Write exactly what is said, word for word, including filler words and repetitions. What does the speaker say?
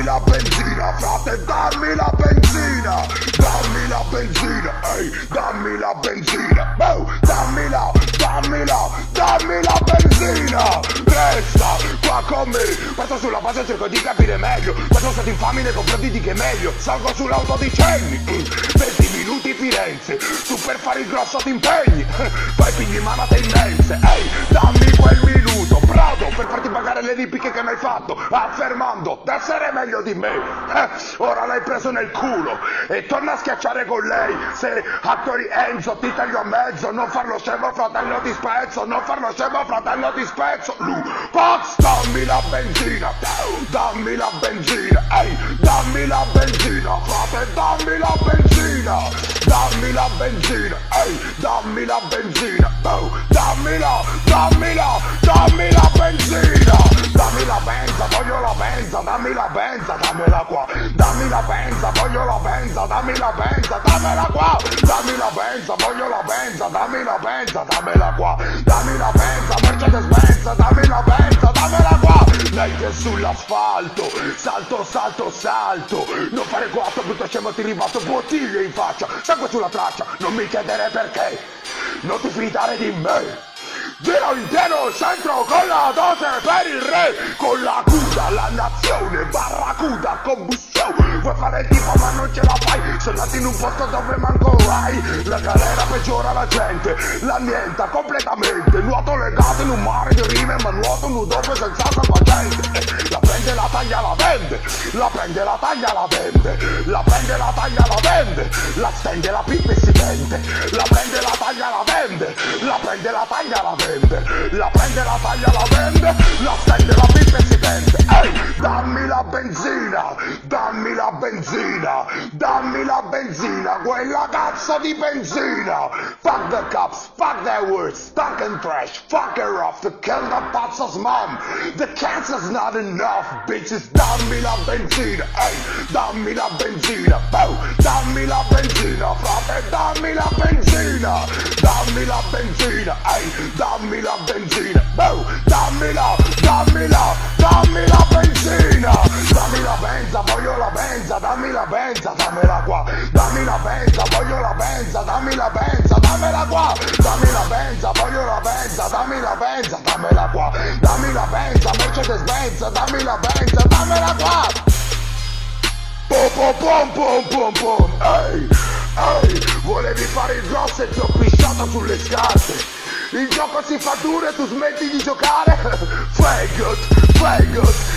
la benzina, frate, dammi la benzina, dammi la benzina, ehi, dammi la benzina, oh, dammila, dammila, dammi la benzina. Resta qua con me, passo sulla base e cerco di capire meglio. Quando stato infami nei confronti di che meglio. Salgo sull'auto di Cenni, venti minuti Firenze, tu per fare il grosso ti impegni, poi pigli manate immense. Ehi, dammi quel minuto, bravo, per farti pagare le ripicche che mi hai fatto, affermando d'essere meglio di me. Eh, ora l'hai preso nel culo e torna a schiacciare con lei. Se attori Enzo ti taglio a mezzo, non farlo scemo fratello ti spezzo, non farlo scemo fratello ti spezzo. Lu, Pox, dammi la benzina, dammi la benzina, ehi, dammi la benzina, frate, dammi la benzina, dammi la benzina, ehi, dammi la benzina, oh, dammila, dammila, dammi la benzina, dammi la benza, voglio la benza, dammi la benza, dammela qua, dammi la benza, voglio la benza, dammi la benza, dammela qua, dammi la benza, voglio la benza, dammi la benza, dammela qua, dammi la benza, Mercedes Benz, dammi la benza, dammela qua. Lei che sull'asfalto, salto, salto, salto, non fare quattro, brutto scemo ti ribatto bottiglie in faccia, sangue sulla traccia, non mi chiedere perché, non ti fidare di me. Giro in pieno centro con la dose per il re, con la cuda, la nazione, barracuda, combustione. Vuoi fare il tipo ma non ce la fai, sei nato in un posto dove manco vai. La galera peggiora la gente, l'annienta completamente. Nuoto legato in un mare di rime, ma nuoto nudo senza salvagente. La prende, la taglia, la vende, la prende, la taglia, la vende, la prende, la taglia, la vende, la stende, la pipa e si vende, la prende, la taglia, la vende, la prende, la taglia, la vende, la prende, la taglia, la vende, la stende, la pipa e si vende. Ehi, dammi la benzina, dammi la benzina, dammi la benzina, quella cazzo di benzina. Fuck the cops, fuck their words, stuck and trash, fuck her off to kill the pazzo's mom. The cancer's not enough, bitches, dammi la benzina, ehi, dammi la benzina, bow, dammi la benzina, frate, dammi la benzina, dammi la benzina, ehi, dammi la benzina, bow, dammila, dammila, dammi la benzina, dammi la benza, voglio la benza, dammi la benza, dammela qua, dammi la benza, voglio la benza, dammi la benza, dammela qua, dammi la benza, voglio la benza, dammi la benza, dammela qua, dammi la benza, Mercedes Benz, dammi la benza, dammela qua. Pom pom pom pom pom pom, ehi, ehi, volevi fare il grosso e ti ho pisciato sulle scarpe. Il gioco si fa duro e tu smetti di giocare. Faggot, faggot,